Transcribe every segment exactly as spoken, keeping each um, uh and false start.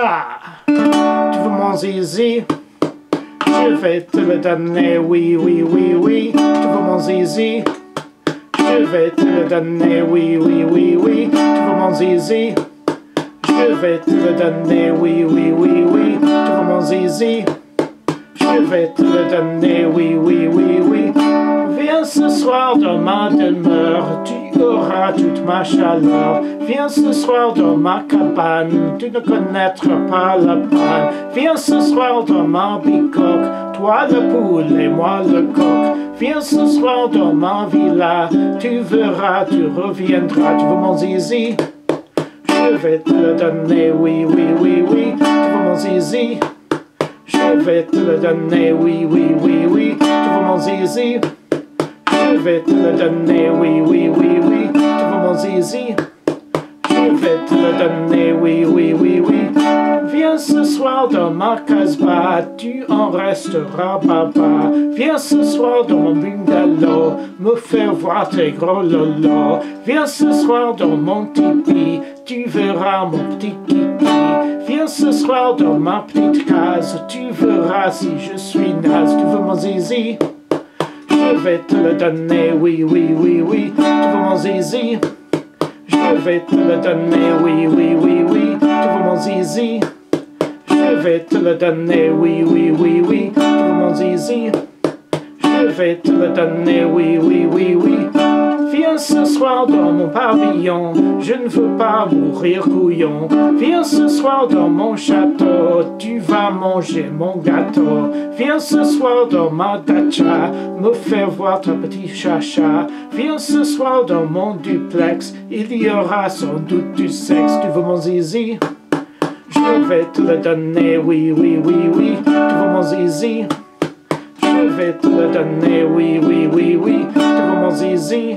Ah, tu veux mon zizi? Je vais te le donner, oui, oui, oui, oui. Tu veux mon zizi? Je vais te le donner, oui, oui, oui, oui. Tu veux mon zizi? Je vais te le donner, oui, oui, oui, oui. Tu veux mon zizi? Je vais te le donner, oui, oui, oui, oui. Viens ce soir dans ma demeure, tu auras toute ma chaleur. Viens ce soir dans ma cabane, tu ne connaîtras pas la panne. Viens ce soir dans ma bicoque, toi le poule et moi le coq. Viens ce soir dans ma villa, tu verras, tu reviendras. Tu veux mon zizi? Je vais te le donner, oui, oui, oui, oui. Tu veux mon zizi? Je vais te le donner, oui, oui, oui, oui. Tu veux mon zizi? Je vais te le donner, oui, oui, oui, oui. Tu veux mon zizi? Je vais te le donner, oui, oui, oui, oui. Viens ce soir dans ma casbah, tu en resteras baba. Viens ce soir dans mon bungalow, me faire voir tes gros lolos. Viens ce soir dans mon tipi, tu verras mon petit kiki. Viens ce soir dans ma petite case, tu verras si je suis naze. Tu veux mon zizi? Je vais te le donner, oui, oui, oui, oui. Tu veux mon zizi? Je vais te le donner, oui, oui, oui, oui. Tu veux mon zizi? Je vais te le donner, oui, oui, oui, oui. Tu veux mon zizi? Je vais te le donner, oui, oui, oui, oui. Viens ce soir dans mon pavillon, je ne veux pas mourir couillon. Viens ce soir dans mon château, tu vas manger mon gâteau. Viens ce soir dans ma dacha, me faire voir ton petit chacha. Viens ce soir dans mon duplex, il y aura sans doute du sexe. Tu veux mon zizi? Je vais te le donner, oui, oui, oui, oui. Tu veux mon zizi? Je vais te le donner, oui, oui, oui, oui. Tu veux mon zizi?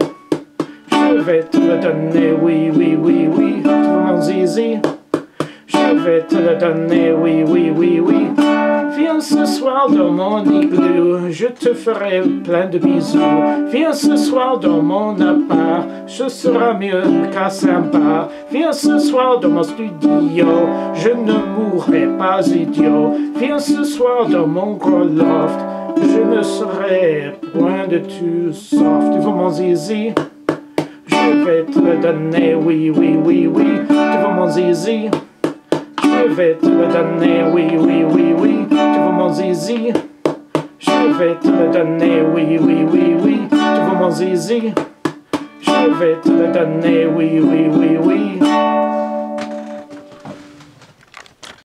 Je vais te le donner, oui, oui, oui, oui. Tu veux mon zizi? Je vais te le donner, oui, oui, oui, oui. Viens ce soir dans mon igloo, je te ferai plein de bisous. Viens ce soir dans mon appart, ce sera mieux qu'à sympa. Viens ce soir dans mon studio, je ne mourrai pas idiot. Viens ce soir dans mon gros loft, je ne serai point de tout soft. Tu veux mon zizi? Je vais te le donner, oui, oui, oui, oui. Tu veux mon zizi? Je vais te le donner, oui, oui, oui, oui. Tu veux mon zizi? Je vais te le donner, oui, oui, oui, oui. Tu veux mon zizi? Je vais te le donner, oui, oui, oui,